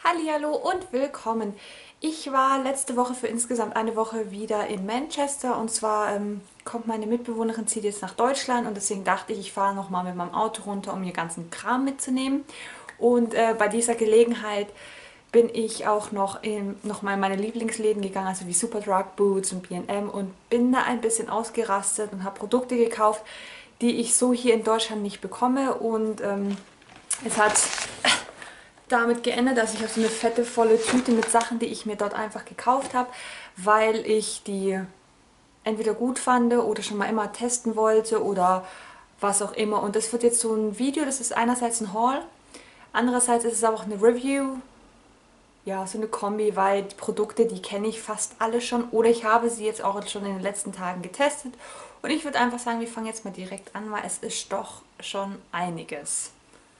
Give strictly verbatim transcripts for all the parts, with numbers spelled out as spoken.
Hallihallo und willkommen. Ich war letzte Woche für insgesamt eine Woche wieder in Manchester und zwar ähm, kommt meine Mitbewohnerin, zieht jetzt nach Deutschland und deswegen dachte ich, ich fahre nochmal mit meinem Auto runter, um ihr ganzen Kram mitzunehmen. Und äh, bei dieser Gelegenheit bin ich auch noch in noch mal in meine Lieblingsläden gegangen, also wie Superdrug, Boots und B und M und bin da ein bisschen ausgerastet und habe Produkte gekauft, die ich so hier in Deutschland nicht bekomme und ähm, es hat damit geendet, dass ich auf so eine fette, volle Tüte mit Sachen, die ich mir dort einfach gekauft habe, weil ich die entweder gut fand oder schon mal immer testen wollte oder was auch immer. Und das wird jetzt so ein Video, das ist einerseits ein Haul, andererseits ist es aber auch eine Review, ja, so eine Kombi, weil die Produkte, die kenne ich fast alle schon oder ich habe sie jetzt auch schon in den letzten Tagen getestet. Und ich würde einfach sagen, wir fangen jetzt mal direkt an, weil es ist doch schon einiges.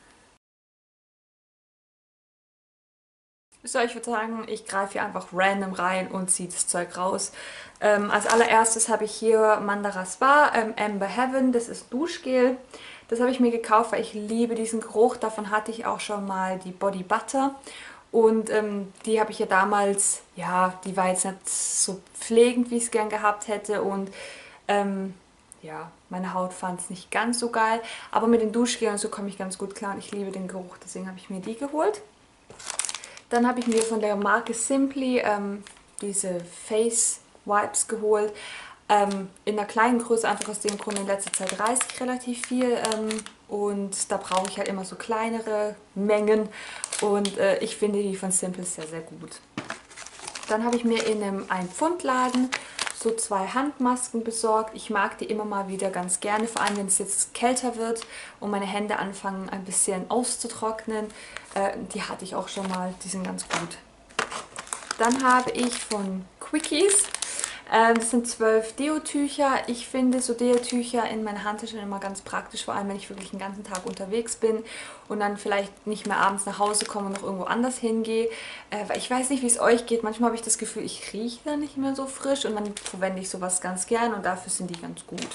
So, ich würde sagen, ich greife hier einfach random rein und ziehe das Zeug raus. Ähm, als allererstes habe ich hier Mandara Spa ähm, Amber Heaven. Das ist Duschgel. Das habe ich mir gekauft, weil ich liebe diesen Geruch. Davon hatte ich auch schon mal die Body Butter. Und ähm, die habe ich ja damals, ja, die war jetzt nicht so pflegend, wie ich es gern gehabt hätte. Und ähm, ja, meine Haut fand es nicht ganz so geil. Aber mit den Duschgel und so komme ich ganz gut klar. Und ich liebe den Geruch, deswegen habe ich mir die geholt. Dann habe ich mir von der Marke Simply ähm, diese Face Wipes geholt. Ähm, in einer kleinen Größe, einfach aus dem Grund, in letzter Zeit reise ich relativ viel. Ähm, und da brauche ich halt immer so kleinere Mengen. Und äh, ich finde die von Simply sehr, sehr gut. Dann habe ich mir in einem Ein-Pfund-Laden so zwei Handmasken besorgt. Ich mag die immer mal wieder ganz gerne, vor allem wenn es jetzt kälter wird und meine Hände anfangen ein bisschen auszutrocknen. Äh, die hatte ich auch schon mal, die sind ganz gut. Dann habe ich von Quickies, äh, das sind zwölf Deo-Tücher. Ich finde so Deo-Tücher in meiner Handtasche immer ganz praktisch, vor allem wenn ich wirklich den ganzen Tag unterwegs bin und dann vielleicht nicht mehr abends nach Hause komme und noch irgendwo anders hingehe. Äh, weil ich weiß nicht, wie es euch geht. Manchmal habe ich das Gefühl, ich rieche da nicht mehr so frisch und dann verwende ich sowas ganz gern und dafür sind die ganz gut.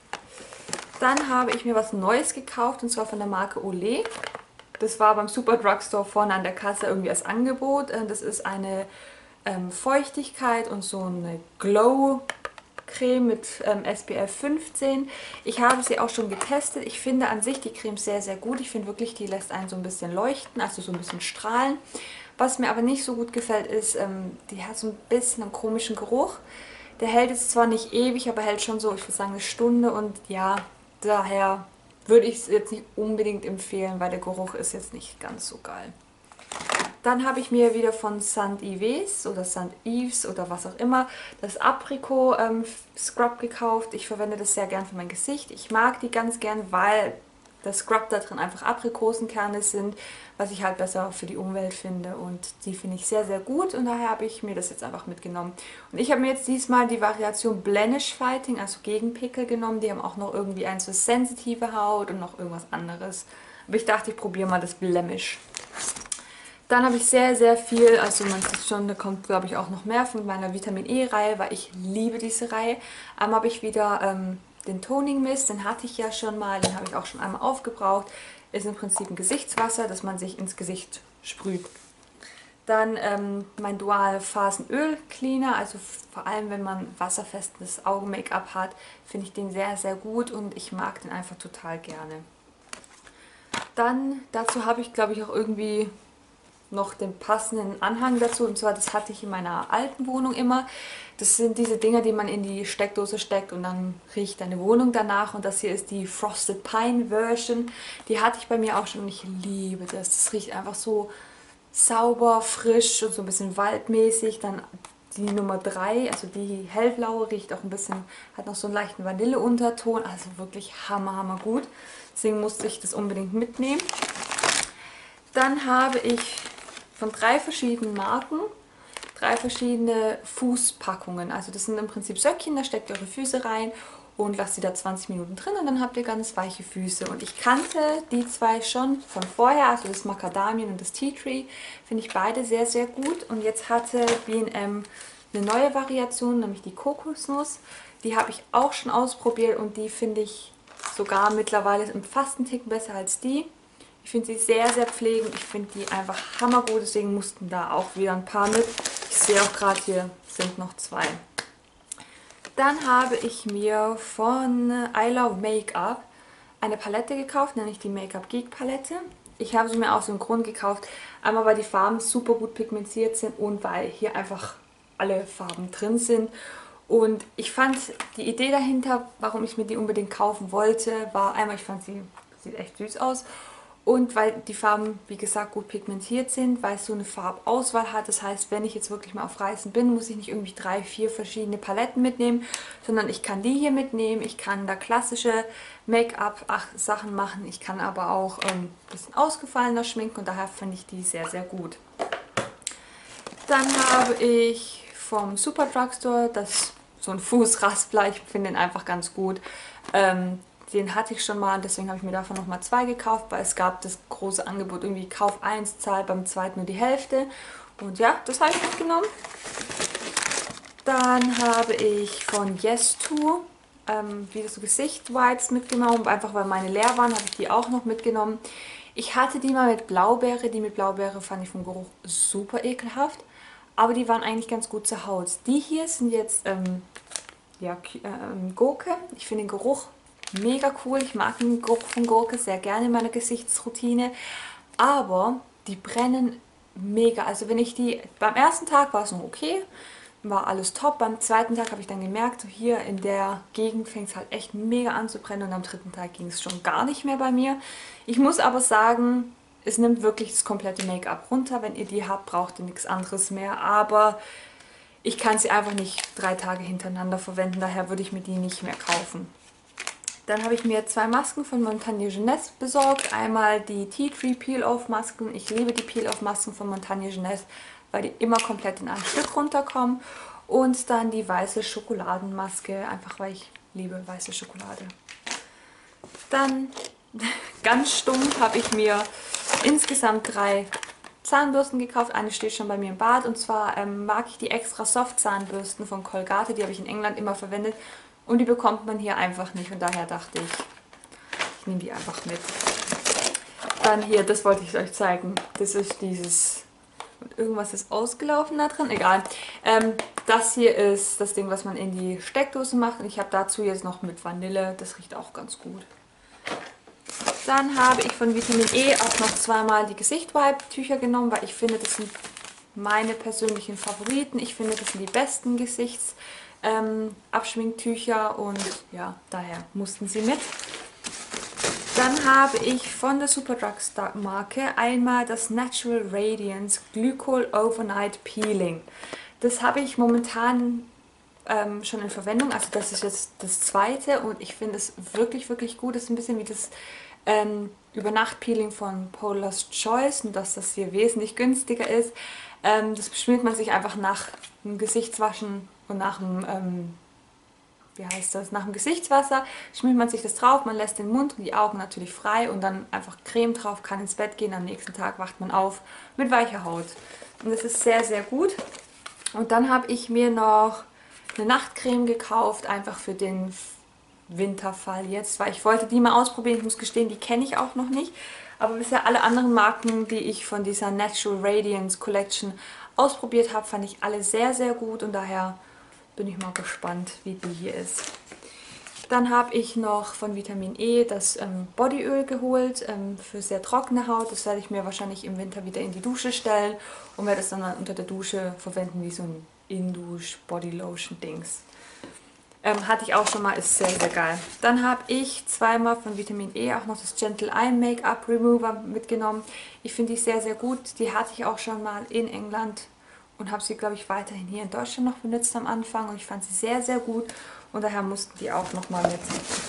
Dann habe ich mir was Neues gekauft und zwar von der Marke Olay. Das war beim Superdrug Store vorne an der Kasse irgendwie als Angebot. Das ist eine ähm, Feuchtigkeit und so eine Glow-Creme mit ähm, S P F fünfzehn. Ich habe sie auch schon getestet. Ich finde an sich die Creme sehr, sehr gut. Ich finde wirklich, die lässt einen so ein bisschen leuchten, also so ein bisschen strahlen. Was mir aber nicht so gut gefällt, ist, ähm, die hat so ein bisschen einen komischen Geruch. Der hält jetzt zwar nicht ewig, aber hält schon so, ich würde sagen, eine Stunde und ja, daher würde ich es jetzt nicht unbedingt empfehlen, weil der Geruch ist jetzt nicht ganz so geil. Dann habe ich mir wieder von Saint Yves oder Saint Yves oder was auch immer das Aprikot ähm, Scrub gekauft. Ich verwende das sehr gern für mein Gesicht. Ich mag die ganz gern, weil der Scrub da drin einfach Aprikosenkerne sind, was ich halt besser für die Umwelt finde und die finde ich sehr, sehr gut und daher habe ich mir das jetzt einfach mitgenommen. Und ich habe mir jetzt diesmal die Variation Blemish Fighting, also gegen Pickel genommen. Die haben auch noch irgendwie eins für sensitive Haut und noch irgendwas anderes. Aber ich dachte, ich probiere mal das Blemish. Dann habe ich sehr, sehr viel, also man sieht schon, da kommt glaube ich auch noch mehr von meiner Vitamin E-Reihe, weil ich liebe diese Reihe. Einmal habe ich wieder ähm, den Toning Mist, den hatte ich ja schon mal, den habe ich auch schon einmal aufgebraucht. Ist im Prinzip ein Gesichtswasser, das man sich ins Gesicht sprüht. Dann ähm, mein Dual Phasen Öl Cleaner, also vor allem wenn man wasserfestes Augen-Make-up hat, finde ich den sehr, sehr gut und ich mag den einfach total gerne. Dann dazu habe ich glaube ich auch irgendwie noch den passenden Anhang dazu, und zwar das hatte ich in meiner alten Wohnung immer. Das sind diese Dinger, die man in die Steckdose steckt und dann riecht deine Wohnung danach und das hier ist die Frosted Pine Version. Die hatte ich bei mir auch schon und ich liebe das. Das riecht einfach so sauber, frisch und so ein bisschen waldmäßig. Dann die Nummer drei, also die hellblaue, riecht auch ein bisschen, hat noch so einen leichten Vanilleunterton, also wirklich hammer, hammer gut. Deswegen musste ich das unbedingt mitnehmen. Dann habe ich von drei verschiedenen Marken drei verschiedene Fußpackungen. Also das sind im Prinzip Söckchen, da steckt ihr eure Füße rein und lasst sie da zwanzig Minuten drin und dann habt ihr ganz weiche Füße. Und ich kannte die zwei schon von vorher, also das Macadamien und das Tea Tree, finde ich beide sehr, sehr gut. Und jetzt hatte B und M eine neue Variation, nämlich die Kokosnuss. Die habe ich auch schon ausprobiert und die finde ich sogar mittlerweile fast einen Tick besser als die. Ich finde sie sehr, sehr pflegend. Ich finde die einfach hammergut, deswegen mussten da auch wieder ein paar mit. Ich sehe auch gerade, hier sind noch zwei. Dann habe ich mir von I Love Make-up eine Palette gekauft, nämlich die Make-up Geek Palette. Ich habe sie mir aus dem Grund gekauft, einmal weil die Farben super gut pigmentiert sind und weil hier einfach alle Farben drin sind. Und ich fand die Idee dahinter, warum ich mir die unbedingt kaufen wollte, war einmal, ich fand sie sieht echt süß aus. Und weil die Farben, wie gesagt, gut pigmentiert sind, weil es so eine Farbauswahl hat. Das heißt, wenn ich jetzt wirklich mal auf Reisen bin, muss ich nicht irgendwie drei, vier verschiedene Paletten mitnehmen, sondern ich kann die hier mitnehmen. Ich kann da klassische Make-up-Sachen machen. Ich kann aber auch ähm, ein bisschen ausgefallener schminken und daher finde ich die sehr, sehr gut. Dann habe ich vom Super Drugstore das, so ein Fußraspler. Ich finde den einfach ganz gut. Ähm, Den hatte ich schon mal und deswegen habe ich mir davon nochmal zwei gekauft, weil es gab das große Angebot, irgendwie Kauf eins, zahl beim zweiten nur die Hälfte. Und ja, das habe ich mitgenommen. Dann habe ich von Yes To ähm, wieder so Gesicht-Wipes mitgenommen, einfach weil meine leer waren, habe ich die auch noch mitgenommen. Ich hatte die mal mit Blaubeere, die mit Blaubeere fand ich vom Geruch super ekelhaft, aber die waren eigentlich ganz gut zur Haut. Die hier sind jetzt ähm, ja, ähm, Gurke. Ich finde den Geruch mega cool. Ich mag den Geruch von Gurke sehr gerne in meiner Gesichtsroutine. Aber die brennen mega. Also wenn ich die... Beim ersten Tag war es noch okay. War alles top. Beim zweiten Tag habe ich dann gemerkt, so hier in der Gegend fängt es halt echt mega an zu brennen. Und am dritten Tag ging es schon gar nicht mehr bei mir. Ich muss aber sagen, es nimmt wirklich das komplette Make-up runter. Wenn ihr die habt, braucht ihr nichts anderes mehr. Aber ich kann sie einfach nicht drei Tage hintereinander verwenden. Daher würde ich mir die nicht mehr kaufen. Dann habe ich mir zwei Masken von Montagne Jeunesse besorgt. Einmal die Tea Tree Peel-Off Masken. Ich liebe die Peel-Off Masken von Montagne Jeunesse, weil die immer komplett in einem Stück runterkommen. Und dann die weiße Schokoladenmaske, einfach weil ich liebe weiße Schokolade. Dann, ganz stumpf, habe ich mir insgesamt drei Zahnbürsten gekauft. Eine steht schon bei mir im Bad. Und zwar ähm, mag ich die extra Soft Zahnbürsten von Colgate. Die habe ich in England immer verwendet. Und die bekommt man hier einfach nicht und daher dachte ich, ich nehme die einfach mit. Dann hier, das wollte ich euch zeigen. Das ist dieses, irgendwas ist ausgelaufen da drin, egal. Ähm, das hier ist das Ding, was man in die Steckdose macht. Und ich habe dazu jetzt noch mit Vanille, das riecht auch ganz gut. Dann habe ich von Vitamin E auch noch zweimal die Gesicht-Wipe-Tücher genommen, weil ich finde, das sind meine persönlichen Favoriten. Ich finde, das sind die besten Gesichts- Ähm, Abschminktücher und ja, daher mussten sie mit. Dann habe ich von der Superdrug Marke einmal das Natural Radiance Glycol Overnight Peeling. Das habe ich momentan ähm, schon in Verwendung, also das ist jetzt das zweite und ich finde es wirklich, wirklich gut. Das ist ein bisschen wie das ähm, Übernacht-Peeling von Paula's Choice, nur dass das hier wesentlich günstiger ist. Ähm, das schmiert man sich einfach nach dem Gesichtswaschen und nach dem, ähm, wie heißt das, nach dem Gesichtswasser schmiert man sich das drauf, man lässt den Mund und die Augen natürlich frei und dann einfach Creme drauf, kann ins Bett gehen, am nächsten Tag wacht man auf mit weicher Haut. Und das ist sehr, sehr gut. Und dann habe ich mir noch eine Nachtcreme gekauft, einfach für den Winterfall jetzt, weil ich wollte die mal ausprobieren. Ich muss gestehen, die kenne ich auch noch nicht. Aber bisher alle anderen Marken, die ich von dieser Natural Radiance Collection ausprobiert habe, fand ich alle sehr, sehr gut und daher bin ich mal gespannt, wie die hier ist. Dann habe ich noch von Vitamin E das ähm, Bodyöl geholt ähm, für sehr trockene Haut. Das werde ich mir wahrscheinlich im Winter wieder in die Dusche stellen und werde es dann unter der Dusche verwenden wie so ein In-Dusch-Body-Lotion-Dings. Ähm, hatte ich auch schon mal, ist sehr, sehr geil. Dann habe ich zweimal von Vitamin E auch noch das Gentle Eye Make-up Remover mitgenommen. Ich finde die sehr, sehr gut. Die hatte ich auch schon mal in England und habe sie, glaube ich, weiterhin hier in Deutschland noch benutzt am Anfang. Und ich fand sie sehr, sehr gut und daher mussten die auch nochmal mit.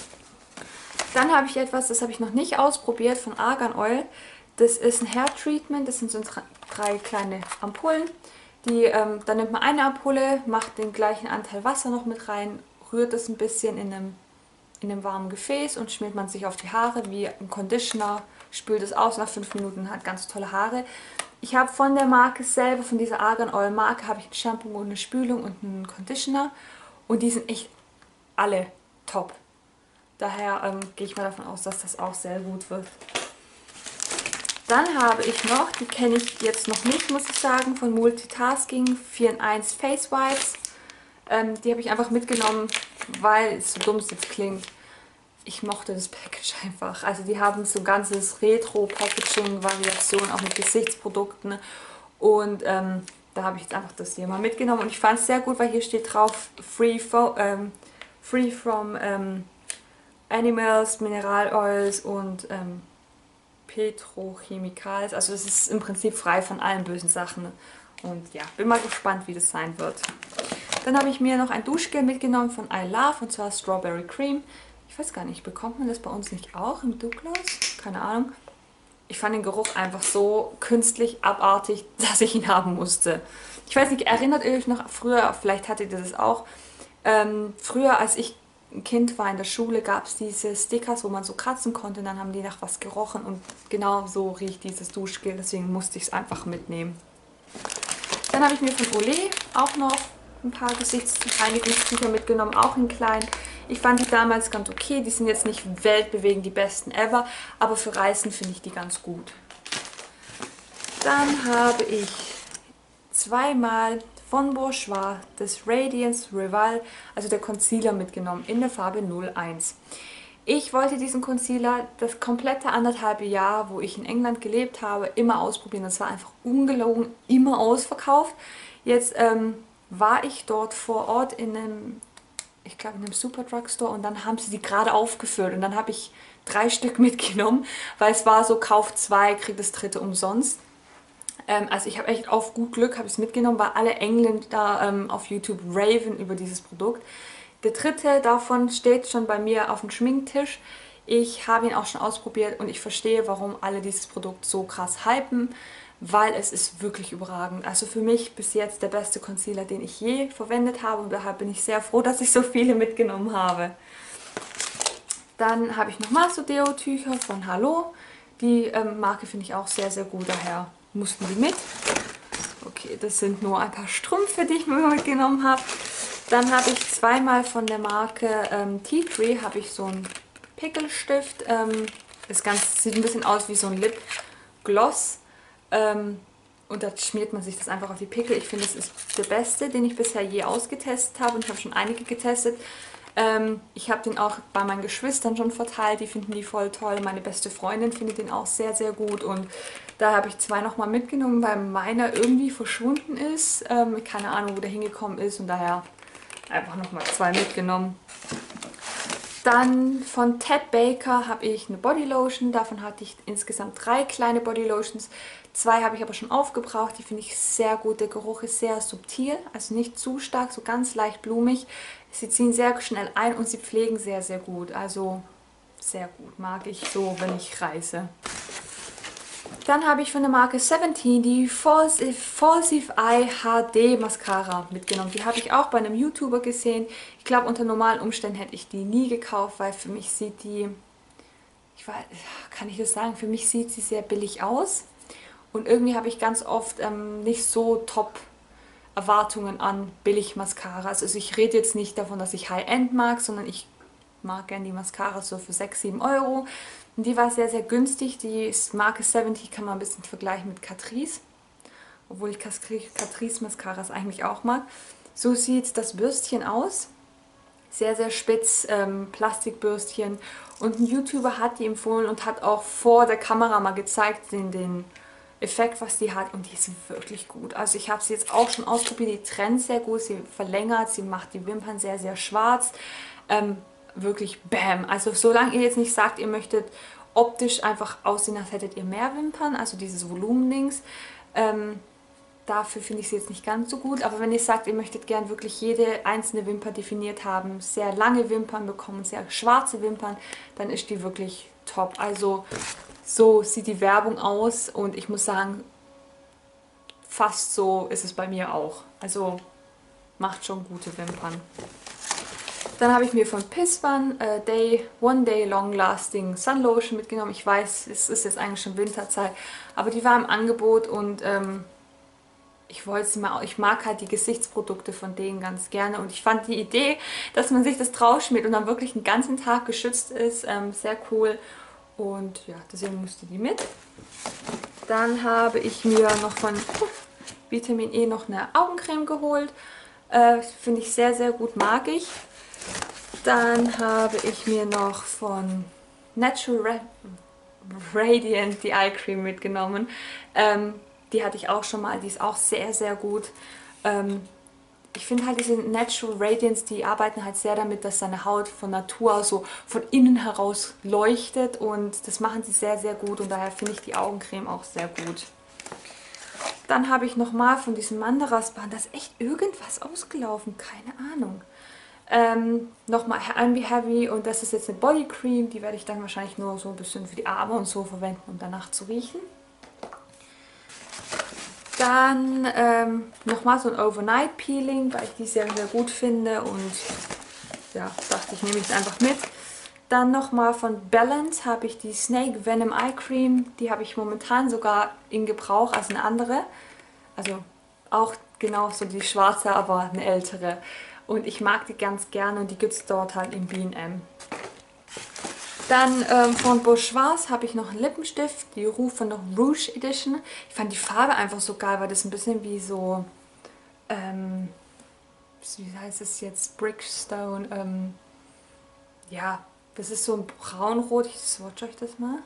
Dann habe ich etwas, das habe ich noch nicht ausprobiert, von Argan Oil. Das ist ein Hair Treatment, das sind so drei kleine Ampullen. Die, ähm, dann nimmt man eine Ampulle, macht den gleichen Anteil Wasser noch mit rein, rührt es ein bisschen in einem, in einem warmen Gefäß und schmiert man sich auf die Haare wie ein Conditioner, spült es aus, nach fünf Minuten hat ganz tolle Haare. Ich habe von der Marke selber, von dieser Argan Oil Marke, habe ich ein Shampoo und eine Spülung und einen Conditioner und die sind echt alle top. Daher ähm, gehe ich mal davon aus, dass das auch sehr gut wird. Dann habe ich noch, die kenne ich jetzt noch nicht, muss ich sagen, von Multitasking vier in eins Face Wipes. Ähm, die habe ich einfach mitgenommen, weil es so dumm es jetzt klingt. Ich mochte das Package einfach. Also die haben so ein ganzes Retro-Packaging-Variation, auch mit Gesichtsprodukten. Und ähm, da habe ich jetzt einfach das hier mal mitgenommen. Und ich fand es sehr gut, weil hier steht drauf Free, fo ähm, free from ähm, Animals, Mineral Oils und ähm, Petrochemicals. Also es ist im Prinzip frei von allen bösen Sachen. Und ja, bin mal gespannt, wie das sein wird. Dann habe ich mir noch ein Duschgel mitgenommen von I Love, und zwar Strawberry Cream. Ich weiß gar nicht, bekommt man das bei uns nicht auch im Douglas? Keine Ahnung. Ich fand den Geruch einfach so künstlich abartig, dass ich ihn haben musste. Ich weiß nicht, erinnert ihr euch noch früher, vielleicht hattet ihr das auch, ähm, früher als ich ein Kind war in der Schule, gab es diese Stickers, wo man so kratzen konnte und dann haben die nach was gerochen und genau so riecht dieses Duschgel, deswegen musste ich es einfach mitnehmen. Dann habe ich mir von Olay auch noch ein paar Gesichtsreinigungstücher mitgenommen, auch in klein. Ich fand die damals ganz okay, die sind jetzt nicht weltbewegend die besten ever, aber für Reisen finde ich die ganz gut. Dann habe ich zweimal von Bourjois das Radiance Revival, also der Concealer, mitgenommen in der Farbe null eins. Ich wollte diesen Concealer das komplette anderthalbe Jahr, wo ich in England gelebt habe, immer ausprobieren. Das war einfach ungelogen, immer ausverkauft. Jetzt ähm, war ich dort vor Ort in einem, ich glaube in einem Superdrugstore, und dann haben sie die gerade aufgefüllt und dann habe ich drei Stück mitgenommen, weil es war so, kauf zwei, krieg das dritte umsonst. Ähm, also ich habe echt auf gut Glück habe ich es mitgenommen, weil alle Engländer ähm, auf YouTube raven über dieses Produkt. Der dritte davon steht schon bei mir auf dem Schminktisch. Ich habe ihn auch schon ausprobiert und ich verstehe, warum alle dieses Produkt so krass hypen, weil es ist wirklich überragend. Also für mich bis jetzt der beste Concealer, den ich je verwendet habe, und daher bin ich sehr froh, dass ich so viele mitgenommen habe. Dann habe ich nochmal so Deo-Tücher von Hallo. Die ähm, Marke finde ich auch sehr, sehr gut, daher mussten die mit. Okay, das sind nur ein paar Strümpfe, die ich mir mitgenommen habe. Dann habe ich zweimal von der Marke ähm, Tea Tree habe ich so einen Pickelstift. Ähm, das Ganze sieht ein bisschen aus wie so ein Lipgloss. Ähm, und da schmiert man sich das einfach auf die Pickel. Ich finde, es ist der beste, den ich bisher je ausgetestet habe, und ich habe schon einige getestet. Ähm, ich habe den auch bei meinen Geschwistern schon verteilt, die finden die voll toll. Meine beste Freundin findet den auch sehr, sehr gut, und da habe ich zwei nochmal mitgenommen, weil meiner irgendwie verschwunden ist. Ähm, keine Ahnung, wo der hingekommen ist, und daher einfach nochmal zwei mitgenommen. Dann von Ted Baker habe ich eine Bodylotion. Davon hatte ich insgesamt drei kleine Bodylotions. Zwei habe ich aber schon aufgebraucht. Die finde ich sehr gut. Der Geruch ist sehr subtil, also nicht zu stark, so ganz leicht blumig. Sie ziehen sehr schnell ein und sie pflegen sehr, sehr gut. Also sehr gut, mag ich so, wenn ich reise. Dann habe ich von der Marke siebzehn die Falsive, Falsive Eye H D Mascara mitgenommen. Die habe ich auch bei einem YouTuber gesehen. Ich glaube, unter normalen Umständen hätte ich die nie gekauft, weil für mich sieht die, ich weiß, kann ich das sagen, für mich sieht sie sehr billig aus. Und irgendwie habe ich ganz oft ähm, nicht so top Erwartungen an billig Mascaras. Also ich rede jetzt nicht davon, dass ich High-End mag, sondern ich mag gerne die Mascaras so für sechs, sieben Euro. Und die war sehr, sehr günstig. Die Marke siebzig kann man ein bisschen vergleichen mit Catrice. Obwohl ich Catrice Mascaras eigentlich auch mag. So sieht das Bürstchen aus. Sehr, sehr spitz, ähm, Plastikbürstchen. Und ein YouTuber hat die empfohlen und hat auch vor der Kamera mal gezeigt, den, den Effekt, was die hat. Und die ist wirklich gut. Also ich habe sie jetzt auch schon ausprobiert. Die trennt sehr gut, sie verlängert, sie macht die Wimpern sehr, sehr schwarz. Ähm, wirklich bam. Also solange ihr jetzt nicht sagt, ihr möchtet optisch einfach aussehen, als hättet ihr mehr Wimpern, also dieses Volumendings, ähm, dafür finde ich sie jetzt nicht ganz so gut. Aber wenn ihr sagt, ihr möchtet gern wirklich jede einzelne Wimper definiert haben, sehr lange Wimpern bekommen, sehr schwarze Wimpern, dann ist die wirklich top. Also so sieht die Werbung aus, und ich muss sagen, fast so ist es bei mir auch. Also macht schon gute Wimpern. Dann habe ich mir von Pisswan äh, Day, One Day Long Lasting Sun Lotion mitgenommen. Ich weiß, es ist jetzt eigentlich schon Winterzeit, aber die war im Angebot, und ähm, ich wollte sie mal, ich mag halt die Gesichtsprodukte von denen ganz gerne, und ich fand die Idee, dass man sich das drauf schmiert und dann wirklich einen ganzen Tag geschützt ist, ähm, sehr cool. Und ja, deswegen musste die mit. Dann habe ich mir noch von Vitamin E noch eine Augencreme geholt. Äh, Finde ich sehr, sehr gut, mag ich. Dann habe ich mir noch von Natural Radiant die Eye Cream mitgenommen. Ähm, die hatte ich auch schon mal, die ist auch sehr, sehr gut. Ähm, ich finde halt diese Natural Radiance, die arbeiten halt sehr damit, dass deine Haut von Natur aus so von innen heraus leuchtet und das machen sie sehr, sehr gut und daher finde ich die Augencreme auch sehr gut. Dann habe ich nochmal von diesem Mandaras-Band, da ist echt irgendwas ausgelaufen, keine Ahnung. Ähm, nochmal Envy Heavy und das ist jetzt eine Bodycreme, die werde ich dann wahrscheinlich nur so ein bisschen für die Arme und so verwenden, um danach zu riechen. Dann ähm, nochmal so ein Overnight Peeling, weil ich die sehr, sehr gut finde und ja, dachte ich, nehme ich es einfach mit. Dann nochmal von Balance habe ich die Snake Venom Eye Cream, die habe ich momentan sogar in Gebrauch als eine andere. Also auch genau so die schwarze, aber eine ältere. Und ich mag die ganz gerne und die gibt es dort halt im B und M. Dann ähm, von Bourjois habe ich noch einen Lippenstift, die Rouge von der Rouge Edition. Ich fand die Farbe einfach so geil, weil das ein bisschen wie so, ähm, wie heißt es jetzt, Brickstone, ähm, ja, das ist so ein braunrot, ich swatch euch das mal.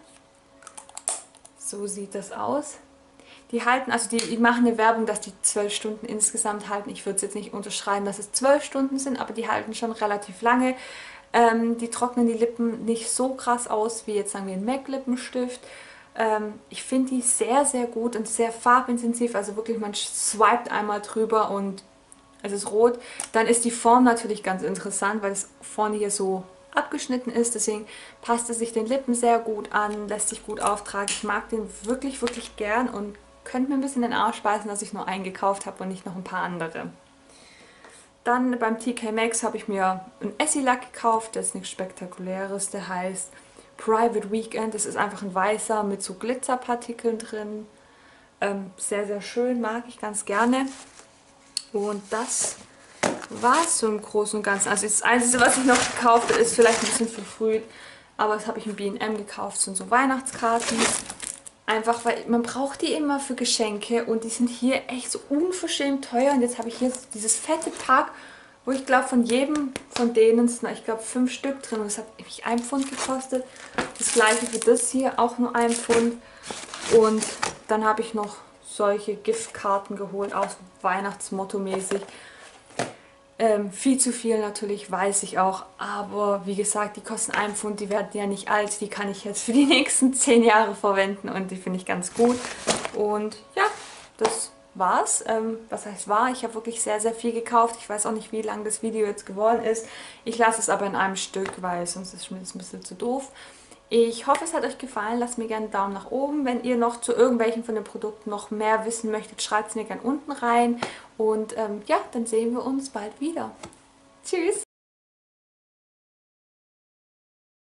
So sieht das aus. Die halten, also die, die machen eine Werbung, dass die zwölf Stunden insgesamt halten. Ich würde es jetzt nicht unterschreiben, dass es zwölf Stunden sind, aber die halten schon relativ lange. Ähm, die trocknen die Lippen nicht so krass aus wie jetzt sagen wir ein M A C Lippenstift. Ähm, ich finde die sehr, sehr gut und sehr farbintensiv. Also wirklich, man swiped einmal drüber und es ist rot. Dann ist die Form natürlich ganz interessant, weil es vorne hier so abgeschnitten ist. Deswegen passt es sich den Lippen sehr gut an, lässt sich gut auftragen. Ich mag den wirklich, wirklich gern und könnte mir ein bisschen den Arsch beißen, dass ich nur einen gekauft habe und nicht noch ein paar andere. Dann beim T K Maxx habe ich mir einen Essie-Lack gekauft, der ist nichts Spektakuläres, der heißt Private Weekend. Das ist einfach ein weißer mit so Glitzerpartikeln drin. Ähm, sehr, sehr schön, mag ich ganz gerne. Und das war es so im Großen und Ganzen. Also das Einzige, was ich noch gekauft habe, ist vielleicht ein bisschen verfrüht, aber das habe ich im B und M gekauft, das sind so Weihnachtskarten. Einfach, weil man braucht die immer für Geschenke und die sind hier echt so unverschämt teuer. Und jetzt habe ich hier dieses fette Pack, wo ich glaube von jedem von denen sind, ich glaube fünf Stück drin und das hat mich ein Pfund gekostet. Das gleiche für das hier, auch nur ein Pfund. Und dann habe ich noch solche Giftkarten geholt, auch so Weihnachtsmotto-mäßig. Ähm, viel zu viel natürlich, weiß ich auch, aber wie gesagt, die kosten ein Pfund, die werden ja nicht alt, die kann ich jetzt für die nächsten zehn Jahre verwenden und die finde ich ganz gut. Und ja, das war's. Ähm, was heißt war? Ich habe wirklich sehr, sehr viel gekauft. Ich weiß auch nicht, wie lang das Video jetzt geworden ist. Ich lasse es aber in einem Stück, weil sonst ist mir das ein bisschen zu doof. Ich hoffe, es hat euch gefallen. Lasst mir gerne einen Daumen nach oben. Wenn ihr noch zu irgendwelchen von den Produkten noch mehr wissen möchtet, schreibt es mir gerne unten rein. Und ähm, ja, dann sehen wir uns bald wieder. Tschüss!